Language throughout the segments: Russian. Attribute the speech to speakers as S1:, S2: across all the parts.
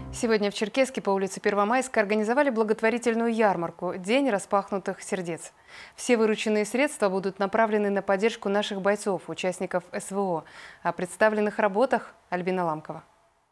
S1: Сегодня в Черкесске по улице Первомайской организовали благотворительную ярмарку «День распахнутых сердец». Все вырученные средства будут направлены на поддержку наших бойцов, участников СВО. О представленных работах Альбина Ламкова.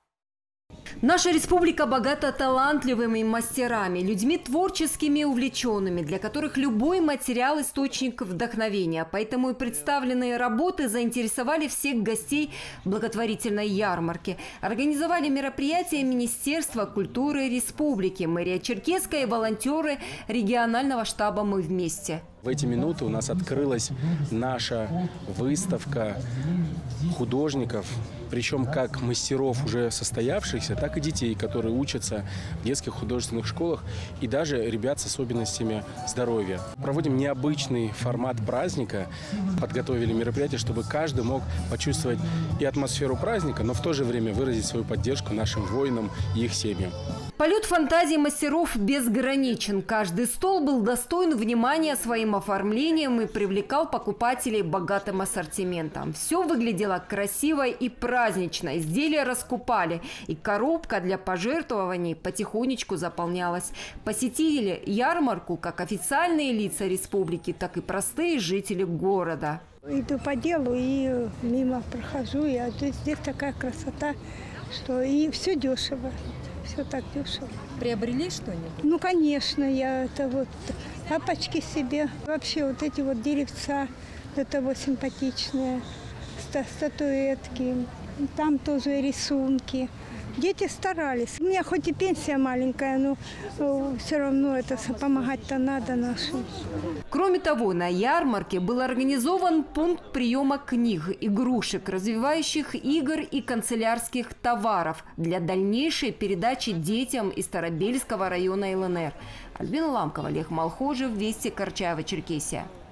S2: Наша республика богата талантливыми мастерами, людьми творческими и увлеченными, для которых любой материал – источник вдохновения. Поэтому и представленные работы заинтересовали всех гостей благотворительной ярмарки. Организовали мероприятие Министерства культуры республики, мэрия Черкесска и волонтеры регионального штаба «Мы вместе».
S3: В эти минуты у нас открылась наша выставка художников, причем как мастеров уже состоявшихся, так и детей, которые учатся в детских художественных школах, и даже ребят с особенностями здоровья. Проводим необычный формат праздника, подготовили мероприятие, чтобы каждый мог почувствовать и атмосферу праздника, но в то же время выразить свою поддержку нашим воинам и их семьям.
S2: Полет фантазии мастеров безграничен. Каждый стол был достоин внимания своим оформлением и привлекал покупателей богатым ассортиментом. Все выглядело красиво и празднично. Изделия раскупали, и коробка для пожертвований потихонечку заполнялась. Посетили ярмарку как официальные лица республики, так и простые жители города.
S4: Иду по делу и мимо прохожу, и здесь такая красота, что и все дешево. Все так дешево.
S2: Приобрели что-нибудь?
S4: Ну, конечно, я это вот тапочки себе. Вообще вот эти вот деревца до того симпатичные, статуэтки, там тоже рисунки. Дети старались. У меня хоть и пенсия маленькая, но все равно это помогать-то надо нашим.
S2: Кроме того, на ярмарке был организован пункт приема книг, игрушек, развивающих игр и канцелярских товаров для дальнейшей передачи детям из Старобельского района ЛНР. Альбина Ламкова, Олег Малхожев, Вести, Карачаево, Черкесия.